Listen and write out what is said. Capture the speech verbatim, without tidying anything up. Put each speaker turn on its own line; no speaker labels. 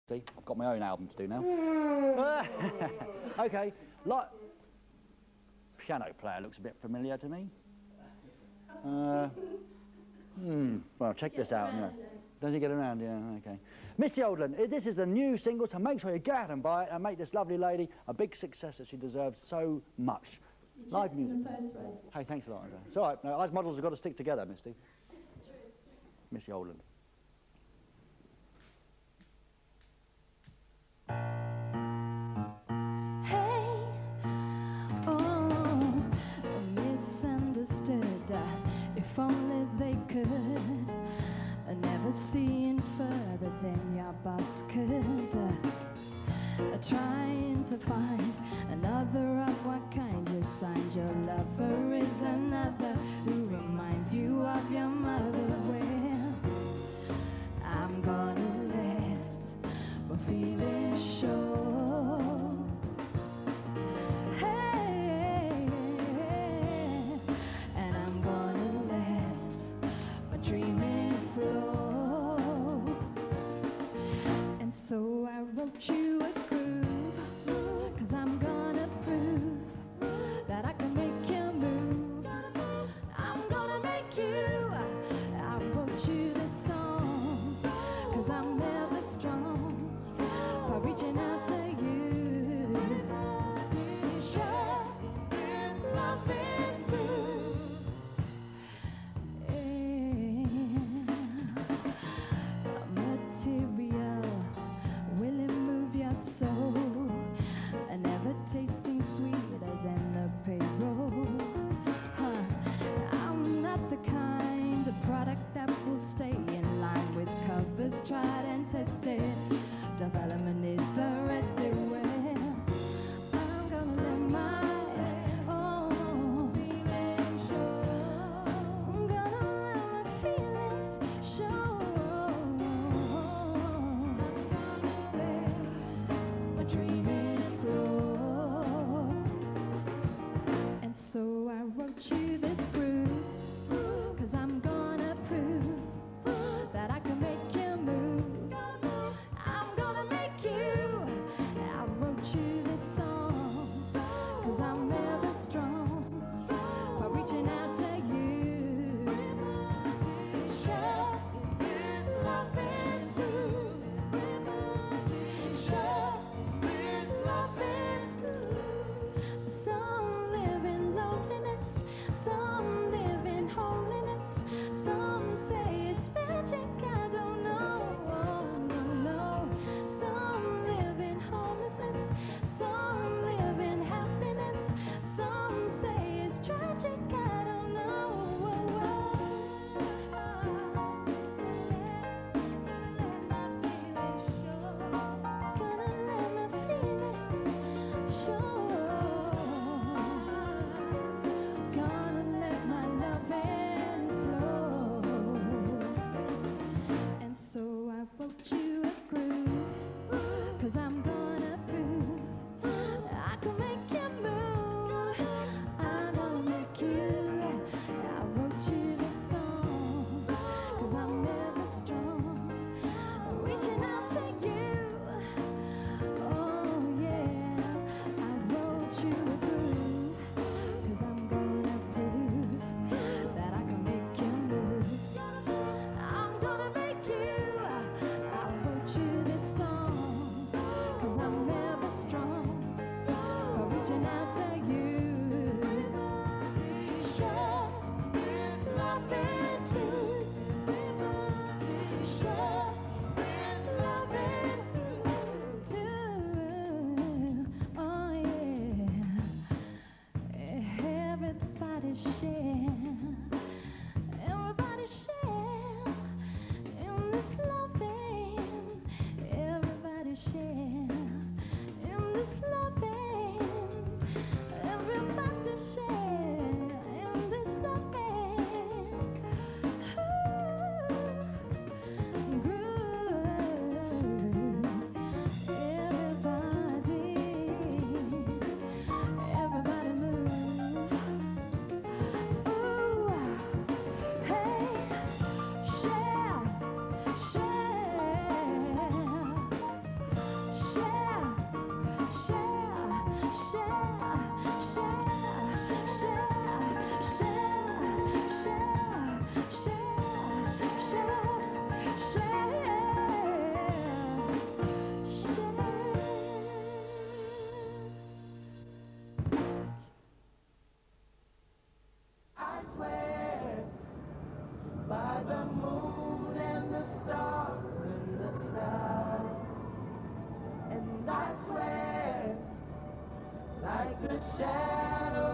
See, I've got my own album to do now. Okay, like piano player looks a bit familiar to me. Uh, hmm. Well, check this out. You know. Does he get around? Yeah. Okay. Misty Oldland, this is the new single, so make sure you get out and buy it and make this lovely lady a big success that she deserves so much.
You
Live music.
In the post, right?
Hey, thanks a lot. Andrea. It's all right. No, us models have got to stick together, Misty. Misty Oldland.
If only they could, uh, never seeing further than your boss could. Uh, trying to find another of what kind you signed. Your lover is another who reminds you of your mother. Well, I'm gonna let my feelings show. So I wrote you a groove, cause I'm gonna prove that I can make you move. I'm gonna make you. I wrote you this song, cause I'm never strong by reaching out to you. Share is loving too. Yeah. Material soul, and never tasting sweeter than the payroll. Huh. I'm not the kind of product that will stay in line with covers tried and tested. Development is arrested. Well, I'm gonna let my own feelings show. I'm gonna let my feelings show. So I wrote you this groove, cause I'm gonna prove that I can make you move. I'm gonna make
the shadow